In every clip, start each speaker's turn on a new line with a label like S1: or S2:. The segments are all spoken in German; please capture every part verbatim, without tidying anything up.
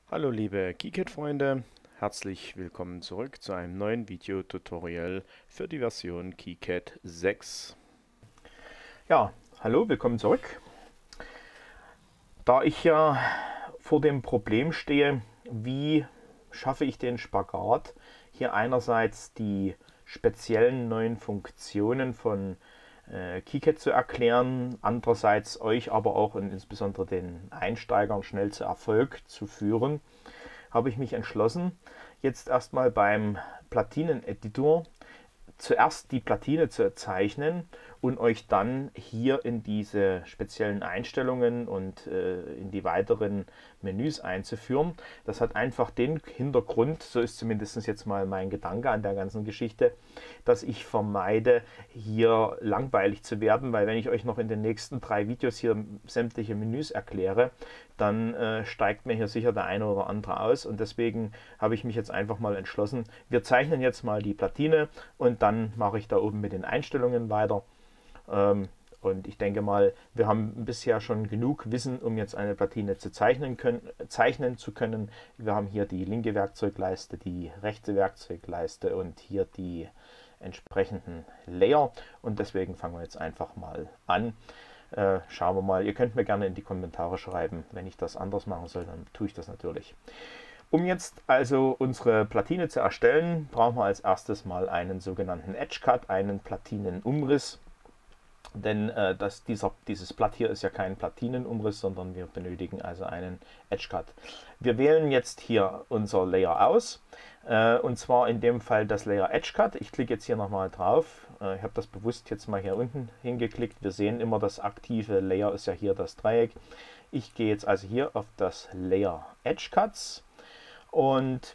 S1: Hallo liebe KiCad-Freunde, herzlich willkommen zurück zu einem neuen Videotutorial für die Version KiCad sechs.
S2: Ja, hallo, willkommen zurück. Da ich ja vor dem Problem stehe, wie schaffe ich den Spagat, hier einerseits die speziellen neuen Funktionen von äh, KiCad zu erklären, andererseits euch aber auch und insbesondere den Einsteigern schnell zu Erfolg zu führen, habe ich mich entschlossen, jetzt erstmal beim Platinen-Editor zuerst die Platine zu zeichnen und euch dann hier in diese speziellen Einstellungen und äh, in die weiteren Menüs einzuführen. Das hat einfach den Hintergrund, so ist zumindest jetzt mal mein Gedanke an der ganzen Geschichte, dass ich vermeide, hier langweilig zu werden, weil wenn ich euch noch in den nächsten drei Videos hier sämtliche Menüs erkläre, dann äh, steigt mir hier sicher der eine oder andere aus und deswegen habe ich mich jetzt einfach mal entschlossen, wir zeichnen jetzt mal die Platine und dann mache ich da oben mit den Einstellungen weiter. Ähm, und ich denke mal, wir haben bisher schon genug Wissen, um jetzt eine Platine zu zeichnen, können, zeichnen zu können. Wir haben hier die linke Werkzeugleiste, die rechte Werkzeugleiste und hier die entsprechenden Layer. Und deswegen fangen wir jetzt einfach mal an. Äh, schauen wir mal. Ihr könnt mir gerne in die Kommentare schreiben, wenn ich das anders machen soll, dann tue ich das natürlich. Um jetzt also unsere Platine zu erstellen, brauchen wir als erstes mal einen sogenannten Edge Cut, einen Platinenumriss. Denn äh, das, dieser, dieses Blatt hier ist ja kein Platinenumriss, sondern wir benötigen also einen Edge Cut. Wir wählen jetzt hier unser Layer aus, äh, und zwar in dem Fall das Layer Edge Cut. Ich klicke jetzt hier nochmal drauf. Äh, ich habe das bewusst jetzt mal hier unten hingeklickt. Wir sehen immer, das aktive Layer ist ja hier das Dreieck. Ich gehe jetzt also hier auf das Layer Edge Cuts und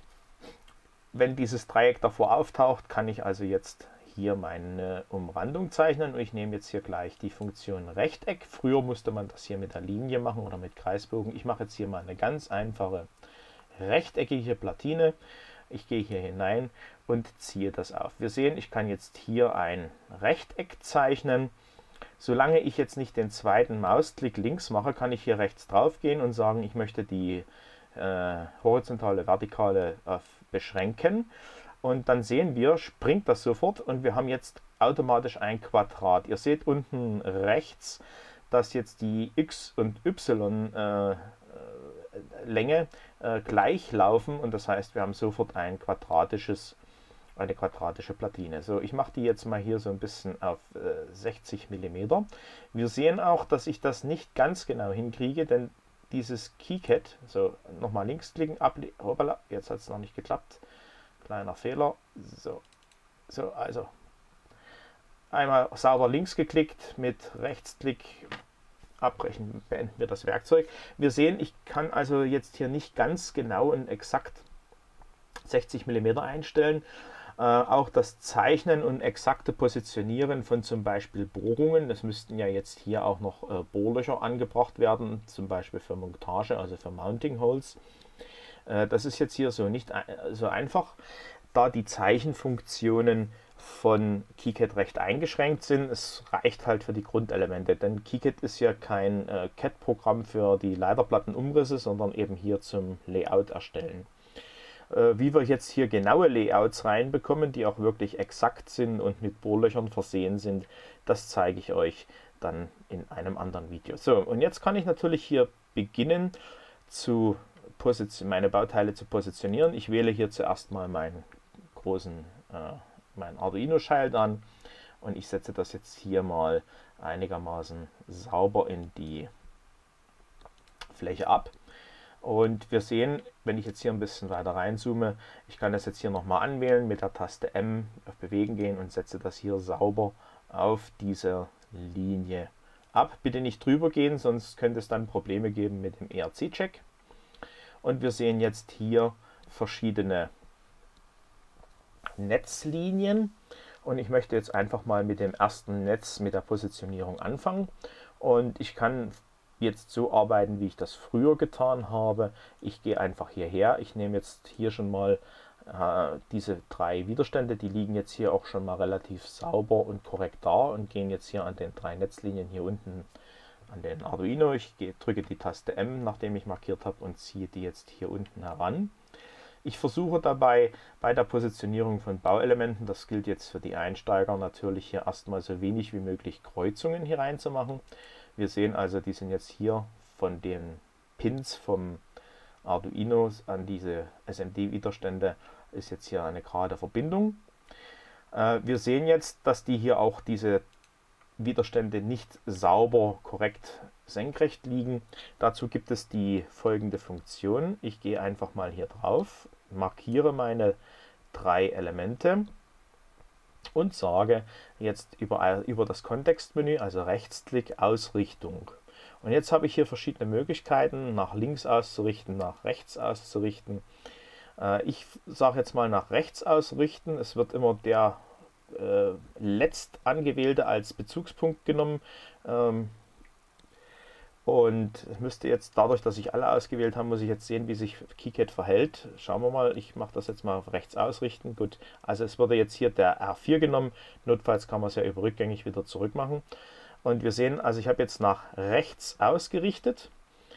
S2: wenn dieses Dreieck davor auftaucht, kann ich also jetzt hier meine Umrandung zeichnen und ich nehme jetzt hier gleich die Funktion Rechteck. Früher musste man das hier mit der Linie machen oder mit Kreisbogen. Ich mache jetzt hier mal eine ganz einfache rechteckige Platine. Ich gehe hier hinein und ziehe das auf. Wir sehen, ich kann jetzt hier ein Rechteck zeichnen. Solange ich jetzt nicht den zweiten Mausklick links mache, kann ich hier rechts drauf gehen und sagen, ich möchte die äh, horizontale, vertikale äh, beschränken. Und dann sehen wir, springt das sofort und wir haben jetzt automatisch ein Quadrat. Ihr seht unten rechts, dass jetzt die X- und Y-Länge äh, äh, gleich laufen und das heißt, wir haben sofort ein quadratisches, eine quadratische Platine. So, ich mache die jetzt mal hier so ein bisschen auf äh, sechzig Millimeter. Wir sehen auch, dass ich das nicht ganz genau hinkriege, denn dieses KiCad, so nochmal links klicken, hoppala, jetzt hat es noch nicht geklappt. Kleiner Fehler. So, so, also einmal sauber links geklickt, mit Rechtsklick abbrechen, beenden wir das Werkzeug. Wir sehen, ich kann also jetzt hier nicht ganz genau und exakt sechzig Millimeter einstellen. Äh, auch das Zeichnen und exakte Positionieren von zum Beispiel Bohrungen, das müssten ja jetzt hier auch noch äh, Bohrlöcher angebracht werden, zum Beispiel für Montage, also für Mounting Holes. Das ist jetzt hier so nicht so einfach, da die Zeichenfunktionen von KiCad recht eingeschränkt sind. Es reicht halt für die Grundelemente, denn KiCad ist ja kein äh, C A D-Programm für die Leiterplattenumrisse, sondern eben hier zum Layout erstellen. Äh, wie wir jetzt hier genaue Layouts reinbekommen, die auch wirklich exakt sind und mit Bohrlöchern versehen sind, das zeige ich euch dann in einem anderen Video. So, und jetzt kann ich natürlich hier beginnen zu meine Bauteile zu positionieren. Ich wähle hier zuerst mal meinen großen äh, mein Arduino-Child an und ich setze das jetzt hier mal einigermaßen sauber in die Fläche ab. Und wir sehen, wenn ich jetzt hier ein bisschen weiter reinzoome, ich kann das jetzt hier nochmal anwählen, mit der Taste M auf Bewegen gehen und setze das hier sauber auf diese Linie ab. Bitte nicht drüber gehen, sonst könnte es dann Probleme geben mit dem E R C-Check. Und wir sehen jetzt hier verschiedene Netzlinien. Und ich möchte jetzt einfach mal mit dem ersten Netz, mit der Positionierung anfangen. Und ich kann jetzt so arbeiten, wie ich das früher getan habe. Ich gehe einfach hierher. Ich nehme jetzt hier schon mal äh, diese drei Widerstände. Die liegen jetzt hier auch schon mal relativ sauber und korrekt da und gehen jetzt hier an den drei Netzlinien hier unten an den Arduino. Ich gehe, drücke die Taste M, nachdem ich markiert habe, und ziehe die jetzt hier unten heran. Ich versuche dabei bei der Positionierung von Bauelementen, das gilt jetzt für die Einsteiger, natürlich hier erstmal so wenig wie möglich Kreuzungen hier reinzumachen. Wir sehen also, die sind jetzt hier von den Pins vom Arduino an diese S M D-Widerstände, ist jetzt hier eine gerade Verbindung. Äh, wir sehen jetzt, dass die hier auch diese Widerstände nicht sauber, korrekt senkrecht liegen. Dazu gibt es die folgende Funktion. Ich gehe einfach mal hier drauf, markiere meine drei Elemente und sage jetzt über, über das Kontextmenü, also Rechtsklick, Ausrichtung. Und jetzt habe ich hier verschiedene Möglichkeiten, nach links auszurichten, nach rechts auszurichten. Äh, ich sage jetzt mal nach rechts ausrichten. Es wird immer der äh, letzt angewählte als Bezugspunkt genommen. Ähm, Und es müsste jetzt, dadurch, dass ich alle ausgewählt habe, muss ich jetzt sehen, wie sich KiCad verhält. Schauen wir mal, ich mache das jetzt mal auf rechts ausrichten. Gut, also es wurde jetzt hier der R vier genommen. Notfalls kann man es ja über rückgängig wieder zurück machen. Und wir sehen, also ich habe jetzt nach rechts ausgerichtet.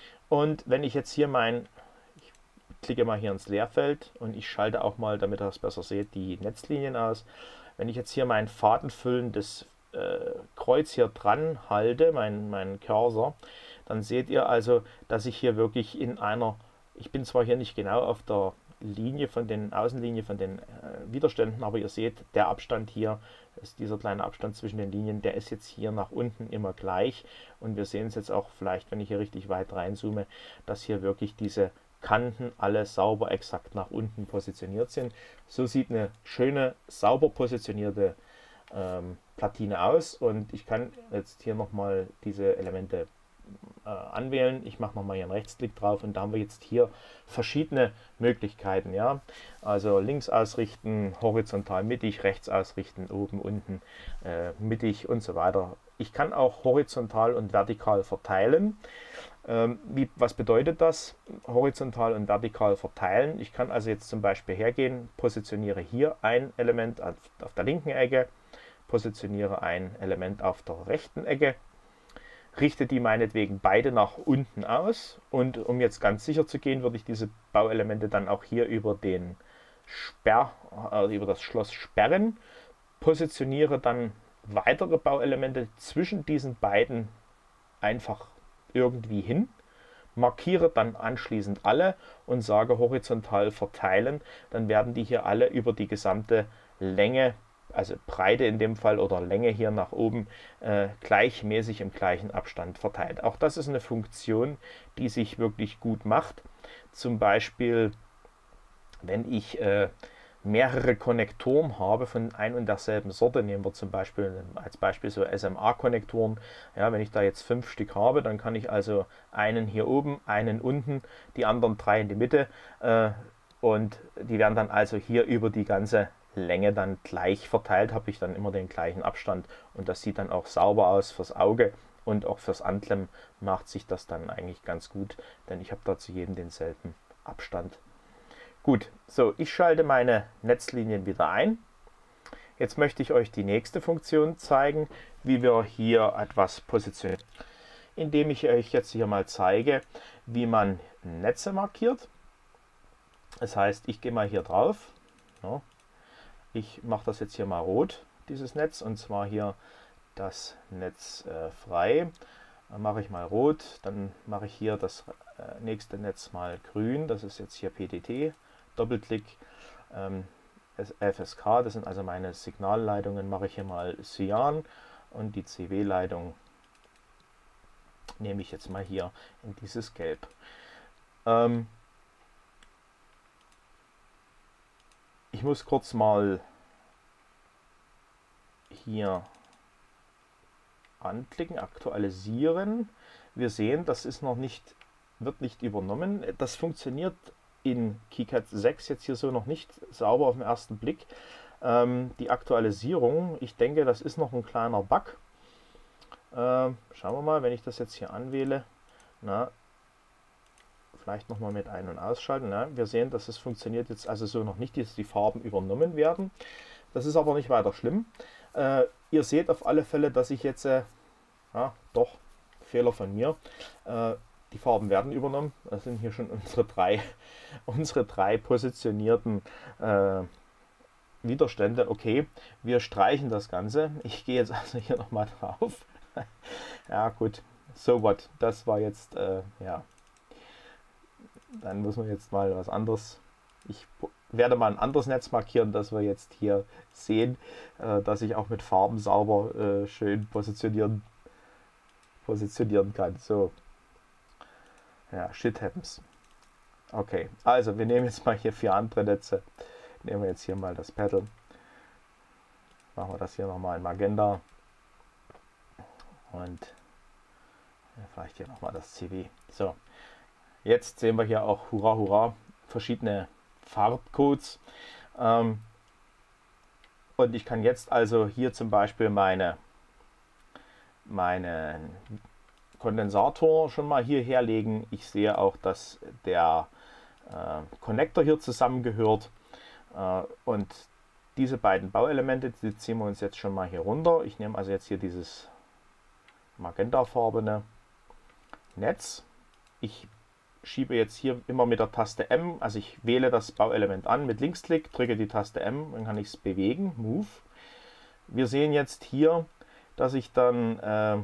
S2: Und wenn ich jetzt hier mein, ich klicke mal hier ins Leerfeld und ich schalte auch mal, damit ihr es besser seht, die Netzlinien aus. Wenn ich jetzt hier mein fadenfüllendes äh, Kreuz hier dran halte, mein, mein Cursor, dann seht ihr also, dass ich hier wirklich in einer, ich bin zwar hier nicht genau auf der Linie von den Außenlinie von den äh, Widerständen, aber ihr seht, der Abstand hier, ist dieser kleine Abstand zwischen den Linien, der ist jetzt hier nach unten immer gleich. Und wir sehen es jetzt auch vielleicht, wenn ich hier richtig weit reinzoome, dass hier wirklich diese Kanten alle sauber exakt nach unten positioniert sind. So sieht eine schöne, sauber positionierte ähm, Platine aus. Und ich kann jetzt hier nochmal diese Elemente äh, anwählen. Ich mache nochmal hier einen Rechtsklick drauf und da haben wir jetzt hier verschiedene Möglichkeiten. Ja? Also links ausrichten, horizontal mittig, rechts ausrichten, oben, unten, äh, mittig und so weiter. Ich kann auch horizontal und vertikal verteilen. Ähm, wie, was bedeutet das? Horizontal und vertikal verteilen. Ich kann also jetzt zum Beispiel hergehen, positioniere hier ein Element auf, auf der linken Ecke, positioniere ein Element auf der rechten Ecke, richte die meinetwegen beide nach unten aus und um jetzt ganz sicher zu gehen, würde ich diese Bauelemente dann auch hier über den Sperr, also über das Schloss sperren, positioniere dann weitere Bauelemente zwischen diesen beiden einfach irgendwie hin, markiere dann anschließend alle und sage horizontal verteilen, dann werden die hier alle über die gesamte Länge, also Breite in dem Fall oder Länge hier nach oben, äh, gleichmäßig im gleichen Abstand verteilt. Auch das ist eine Funktion, die sich wirklich gut macht. Zum Beispiel, wenn ich äh, mehrere Konnektoren habe von ein und derselben Sorte, nehmen wir zum Beispiel als Beispiel so S M A-Konnektoren. Ja, wenn ich da jetzt fünf Stück habe, dann kann ich also einen hier oben, einen unten, die anderen drei in die Mitte äh, und die werden dann also hier über die ganze Länge dann gleich verteilt, habe ich dann immer den gleichen Abstand und das sieht dann auch sauber aus fürs Auge und auch fürs Anklemmen macht sich das dann eigentlich ganz gut, denn ich habe da zu jedem denselben Abstand. Gut, so, ich schalte meine Netzlinien wieder ein. Jetzt möchte ich euch die nächste Funktion zeigen, wie wir hier etwas positionieren, indem ich euch jetzt hier mal zeige, wie man Netze markiert. Das heißt, ich gehe mal hier drauf. Ja, ich mache das jetzt hier mal rot, dieses Netz, und zwar hier das Netz äh, frei. Dann mache ich mal rot, dann mache ich hier das äh, nächste Netz mal grün, das ist jetzt hier P D T. Doppelklick, ähm, F S K, das sind also meine Signalleitungen, mache ich hier mal Cyan und die C W-Leitung nehme ich jetzt mal hier in dieses Gelb. Ähm, ich muss kurz mal hier anklicken, aktualisieren. Wir sehen, das ist noch nicht, wird nicht übernommen. Das funktioniert in KiCad sechs jetzt hier so noch nicht sauber auf den ersten Blick. Ähm, die Aktualisierung, ich denke, das ist noch ein kleiner Bug. Ähm, schauen wir mal, wenn ich das jetzt hier anwähle. Na, vielleicht nochmal mit Ein- und Ausschalten. Na, wir sehen, dass es funktioniert jetzt also so noch nicht, dass die Farben übernommen werden. Das ist aber nicht weiter schlimm. Äh, ihr seht auf alle Fälle, dass ich jetzt, äh, ja, doch, Fehler von mir. Äh, die Farben werden übernommen. Das sind hier schon unsere drei, unsere drei positionierten äh, Widerstände. Okay, wir streichen das Ganze. Ich gehe jetzt also hier nochmal drauf. Ja gut, so what. Das war jetzt, äh, ja, dann muss man jetzt mal was anderes. Ich werde mal ein anderes Netz markieren, dass wir jetzt hier sehen, äh, dass ich auch mit Farben sauber äh, schön positionieren, positionieren kann. So, ja, shit happens. Okay, also wir nehmen jetzt mal hier vier andere Netze. Nehmen wir jetzt hier mal das Pedal. Machen wir das hier nochmal in Magenta. Und vielleicht hier nochmal das C W. So, jetzt sehen wir hier auch, hurra, hurra, verschiedene Farbcodes. Ähm, und ich kann jetzt also hier zum Beispiel meine, meinen Kondensator schon mal hierher legen. Ich sehe auch, dass der äh, Connector hier zusammengehört. Äh, und diese beiden Bauelemente, die ziehen wir uns jetzt schon mal hier runter. Ich nehme also jetzt hier dieses magentafarbene Netz. Ich schiebe jetzt hier immer mit der Taste M, also ich wähle das Bauelement an mit Linksklick, drücke die Taste M, dann kann ich es bewegen, Move. Wir sehen jetzt hier, dass ich dann äh,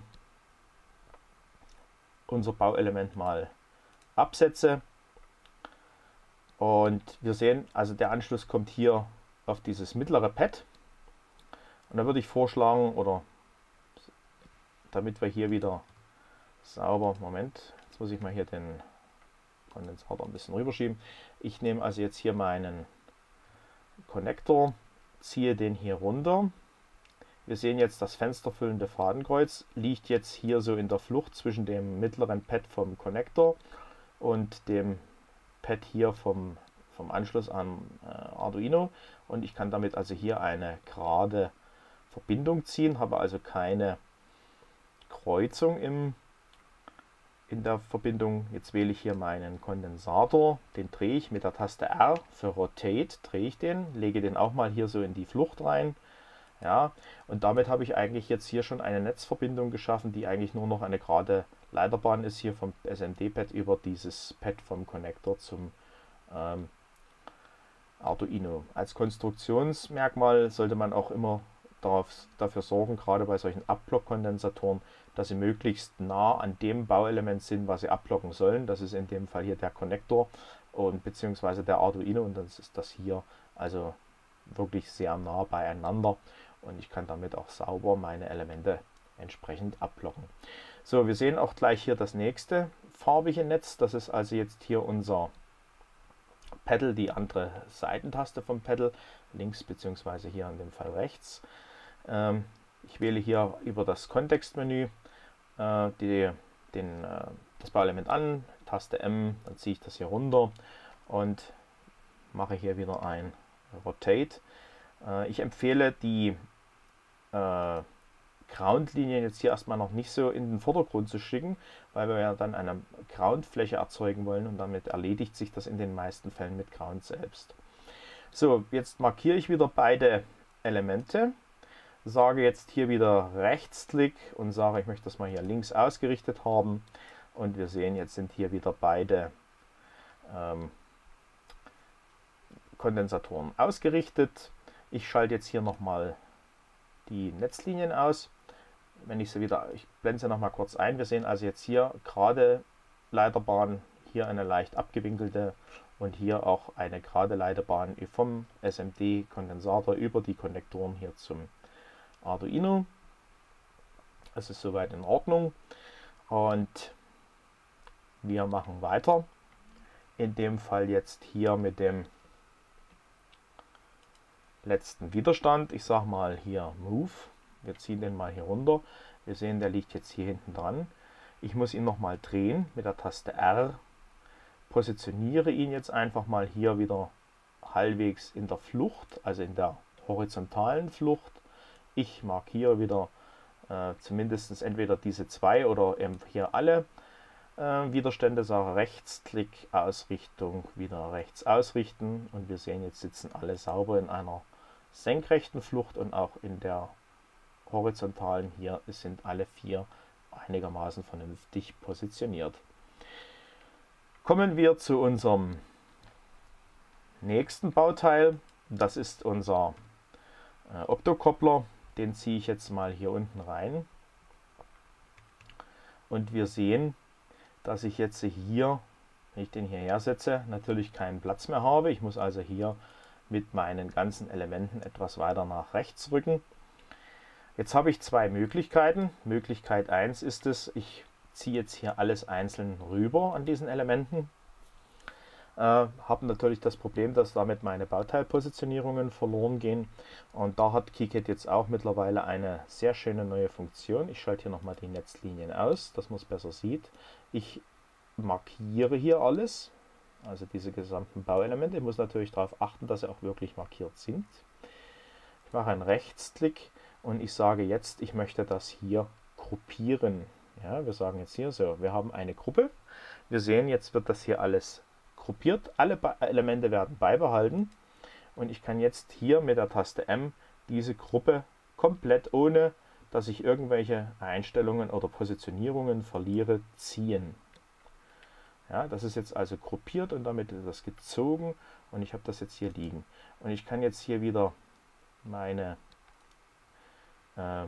S2: unser Bauelement mal absetze. Und wir sehen, also der Anschluss kommt hier auf dieses mittlere Pad. Und da würde ich vorschlagen, oder damit wir hier wieder sauber, Moment, jetzt muss ich mal hier den Kondensator ein bisschen rüberschieben. Ich nehme also jetzt hier meinen Konnektor, ziehe den hier runter. Wir sehen jetzt, das fensterfüllende Fadenkreuz liegt jetzt hier so in der Flucht zwischen dem mittleren Pad vom Konnektor und dem Pad hier vom, vom Anschluss an äh, Arduino. Und ich kann damit also hier eine gerade Verbindung ziehen, habe also keine Kreuzung im in der Verbindung. Jetzt wähle ich hier meinen Kondensator, den drehe ich mit der Taste R für Rotate, drehe ich den, lege den auch mal hier so in die Flucht rein. Ja, und damit habe ich eigentlich jetzt hier schon eine Netzverbindung geschaffen, die eigentlich nur noch eine gerade Leiterbahn ist, hier vom S M D-Pad über dieses Pad vom Connector zum ähm, Arduino. Als Konstruktionsmerkmal sollte man auch immer darauf, dafür sorgen, gerade bei solchen Abblock-Kondensatoren, dass sie möglichst nah an dem Bauelement sind, was sie abblocken sollen. Das ist in dem Fall hier der Konnektor und beziehungsweise der Arduino, und dann ist das hier also wirklich sehr nah beieinander und ich kann damit auch sauber meine Elemente entsprechend abblocken. So, wir sehen auch gleich hier das nächste farbige Netz. Das ist also jetzt hier unser Pedal, die andere Seitentaste vom Pedal, links beziehungsweise hier in dem Fall rechts. Ähm, ich wähle hier über das Kontextmenü äh, die, den, äh, das Bauelement an, Taste M, dann ziehe ich das hier runter und mache hier wieder ein Rotate. Äh, ich empfehle die äh, Groundlinien jetzt hier erstmal noch nicht so in den Vordergrund zu schicken, weil wir ja dann eine Groundfläche erzeugen wollen und damit erledigt sich das in den meisten Fällen mit Ground selbst. So, jetzt markiere ich wieder beide Elemente, sage jetzt hier wieder Rechtsklick und sage, ich möchte das mal hier links ausgerichtet haben und wir sehen, jetzt sind hier wieder beide ähm, Kondensatoren ausgerichtet. Ich schalte jetzt hier nochmal die Netzlinien aus. Wenn ich sie wieder, ich blende sie noch mal kurz ein. Wir sehen also jetzt hier gerade Leiterbahn, hier eine leicht abgewinkelte und hier auch eine gerade Leiterbahn vom S M D-Kondensator über die Konnektoren hier zum Arduino. Das ist soweit in Ordnung und wir machen weiter. In dem Fall jetzt hier mit dem letzten Widerstand. Ich sage mal hier Move. Wir ziehen den mal hier runter. Wir sehen, der liegt jetzt hier hinten dran. Ich muss ihn noch mal drehen mit der Taste R. Positioniere ihn jetzt einfach mal hier wieder halbwegs in der Flucht, also in der horizontalen Flucht. Ich markiere wieder äh, zumindest entweder diese zwei oder eben hier alle äh, Widerstände, sage Rechtsklick, Ausrichtung, wieder rechts ausrichten und wir sehen, jetzt sitzen alle sauber in einer senkrechten Flucht und auch in der horizontalen hier sind alle vier einigermaßen vernünftig positioniert. Kommen wir zu unserem nächsten Bauteil. Das ist unser äh, Optokoppler. Den ziehe ich jetzt mal hier unten rein. Und wir sehen, dass ich jetzt hier, wenn ich den hierher setze, natürlich keinen Platz mehr habe. Ich muss also hier mit meinen ganzen Elementen etwas weiter nach rechts rücken. Jetzt habe ich zwei Möglichkeiten. Möglichkeit eins ist es, ich ziehe jetzt hier alles einzeln rüber an diesen Elementen. Äh, habe natürlich das Problem, dass damit meine Bauteilpositionierungen verloren gehen. Und da hat KiCad jetzt auch mittlerweile eine sehr schöne neue Funktion. Ich schalte hier nochmal die Netzlinien aus, dass man es besser sieht. Ich markiere hier alles, also diese gesamten Bauelemente. Ich muss natürlich darauf achten, dass sie auch wirklich markiert sind. Ich mache einen Rechtsklick und ich sage jetzt, ich möchte das hier gruppieren. Ja, wir sagen jetzt hier so, wir haben eine Gruppe. Wir sehen, jetzt wird das hier alles gruppiert. Alle Elemente werden beibehalten. Und ich kann jetzt hier mit der Taste M diese Gruppe komplett, ohne dass ich irgendwelche Einstellungen oder Positionierungen verliere, ziehen. Ja, das ist jetzt also gruppiert und damit ist das gezogen und ich habe das jetzt hier liegen. Und ich kann jetzt hier wieder meine äh,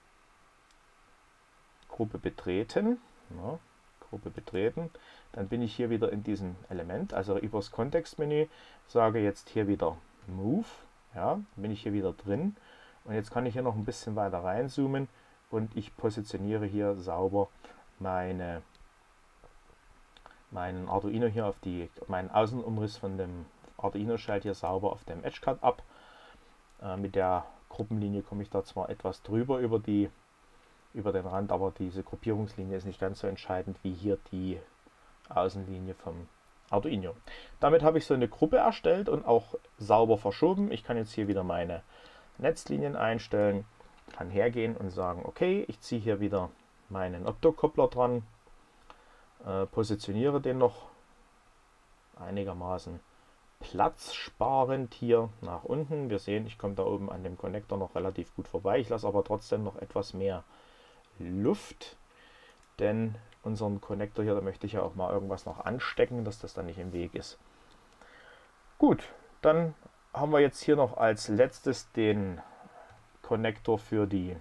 S2: Gruppe betreten. Ja, Gruppe betreten. Dann bin ich hier wieder in diesem Element, also übers Kontextmenü, sage jetzt hier wieder Move. Ja, dann bin ich hier wieder drin. Und jetzt kann ich hier noch ein bisschen weiter reinzoomen und ich positioniere hier sauber meine, meinen Arduino hier auf die, meinen Außenumriss von dem Arduino schalte hier sauber auf dem Edge-Cut ab. Äh, mit der Gruppenlinie komme ich da zwar etwas drüber über die über den Rand, aber diese Gruppierungslinie ist nicht ganz so entscheidend wie hier die Außenlinie vom Arduino. Damit habe ich so eine Gruppe erstellt und auch sauber verschoben. Ich kann jetzt hier wieder meine Netzlinien einstellen, kann hergehen und sagen, okay, ich ziehe hier wieder meinen Optokoppler dran, äh, positioniere den noch einigermaßen platzsparend hier nach unten. Wir sehen, ich komme da oben an dem Konnektor noch relativ gut vorbei. Ich lasse aber trotzdem noch etwas mehr Luft, denn unseren Konnektor hier, da möchte ich ja auch mal irgendwas noch anstecken, dass das dann nicht im Weg ist. Gut, dann haben wir jetzt hier noch als letztes den Konnektor für die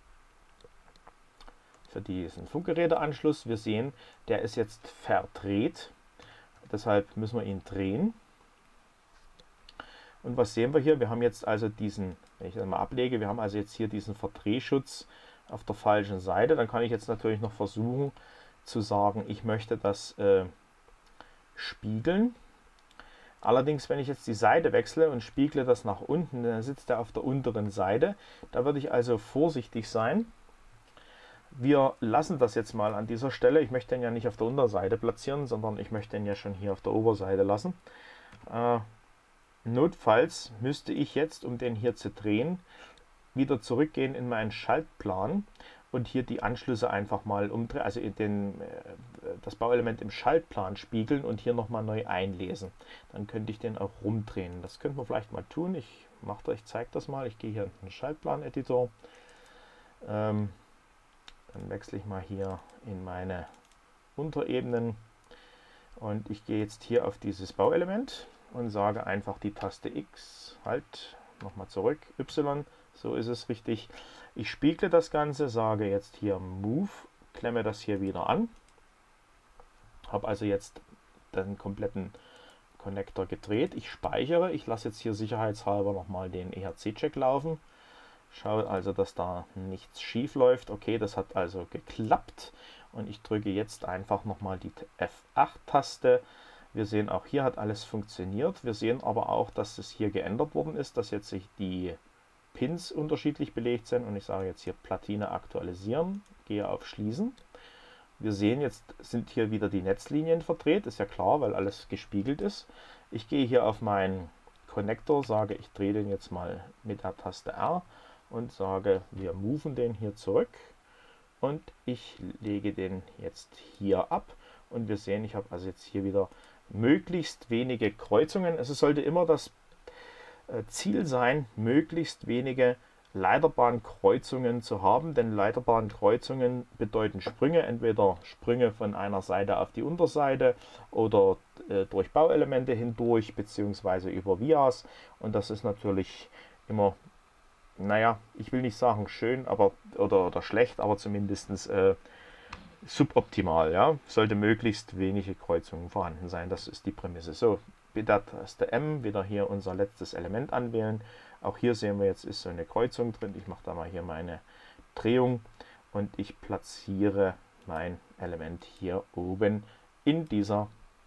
S2: für diesen Funkgeräteanschluss. Wir sehen, der ist jetzt verdreht, deshalb müssen wir ihn drehen. Und was sehen wir hier? Wir haben jetzt also diesen, wenn ich das mal ablege, wir haben also jetzt hier diesen Verdrehschutz auf der falschen Seite. Dann kann ich jetzt natürlich noch versuchen zu sagen, ich möchte das äh, spiegeln. Allerdings, wenn ich jetzt die Seite wechsle und spiegle das nach unten, dann sitzt er auf der unteren Seite. Da würde ich also vorsichtig sein. Wir lassen das jetzt mal an dieser Stelle. Ich möchte den ja nicht auf der Unterseite platzieren, sondern ich möchte den ja schon hier auf der Oberseite lassen. Äh, notfalls müsste ich jetzt, um den hier zu drehen, wieder zurückgehen in meinen Schaltplan und hier die Anschlüsse einfach mal umdrehen, also in den, das Bauelement im Schaltplan spiegeln und hier nochmal neu einlesen. Dann könnte ich den auch rumdrehen. Das könnte man vielleicht mal tun. Ich mache, ich zeige das mal. Ich gehe hier in den Schaltplan-Editor. Ähm, dann wechsle ich mal hier in meine Unterebenen und ich gehe jetzt hier auf dieses Bauelement und sage einfach die Taste X, halt, nochmal zurück, Y. So ist es richtig. Ich spiegle das Ganze, sage jetzt hier Move, klemme das hier wieder an. Habe also jetzt den kompletten Konnektor gedreht. Ich speichere. Ich lasse jetzt hier sicherheitshalber nochmal den E H C-Check laufen. Schaue also, dass da nichts schief läuft. Okay, das hat also geklappt. Und ich drücke jetzt einfach nochmal die F acht Taste. Wir sehen, auch hier hat alles funktioniert. Wir sehen aber auch, dass es hier geändert worden ist, dass jetzt sich die Pins unterschiedlich belegt sind und ich sage jetzt hier Platine aktualisieren, gehe auf Schließen. Wir sehen, jetzt sind hier wieder die Netzlinien verdreht, ist ja klar, weil alles gespiegelt ist. Ich gehe hier auf meinen Konnektor, sage, ich drehe den jetzt mal mit der Taste R und sage, wir moven den hier zurück und ich lege den jetzt hier ab und wir sehen, ich habe also jetzt hier wieder möglichst wenige Kreuzungen. Es sollte immer das Ziel sein, möglichst wenige Leiterbahnkreuzungen zu haben, denn Leiterbahnkreuzungen bedeuten Sprünge, entweder Sprünge von einer Seite auf die Unterseite oder äh, durch Bauelemente hindurch, beziehungsweise über Vias, und das ist natürlich immer, naja, ich will nicht sagen schön, aber oder, oder schlecht, aber zumindest äh, suboptimal. Ja? Sollte möglichst wenige Kreuzungen vorhanden sein, das ist die Prämisse. So, wieder Taste M, wieder hier unser letztes Element anwählen. Auch hier sehen wir, jetzt ist so eine Kreuzung drin. Ich mache da mal hier meine Drehung und ich platziere mein Element hier oben in dieser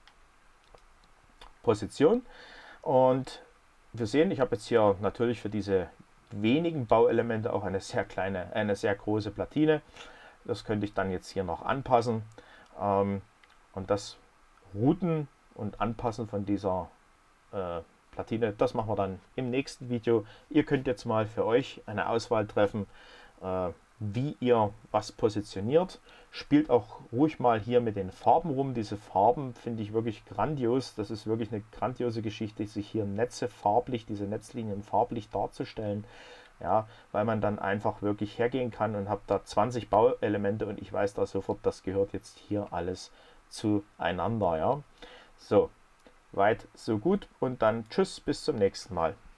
S2: Position. Und wir sehen, ich habe jetzt hier natürlich für diese wenigen Bauelemente auch eine sehr kleine, eine sehr große Platine. Das könnte ich dann jetzt hier noch anpassen. Und das Routen und Anpassen von dieser äh, Platine, das machen wir dann im nächsten Video. Ihr könnt jetzt mal für euch eine Auswahl treffen, äh, wie ihr was positioniert. Spielt auch ruhig mal hier mit den Farben rum. Diese Farben finde ich wirklich grandios. Das ist wirklich eine grandiose Geschichte, sich hier Netze farblich, diese Netzlinien farblich darzustellen. Ja, weil man dann einfach wirklich hergehen kann und habt da zwanzig Bauelemente und ich weiß da sofort, das gehört jetzt hier alles zueinander. Ja. So, weit, so gut und dann tschüss, bis zum nächsten Mal.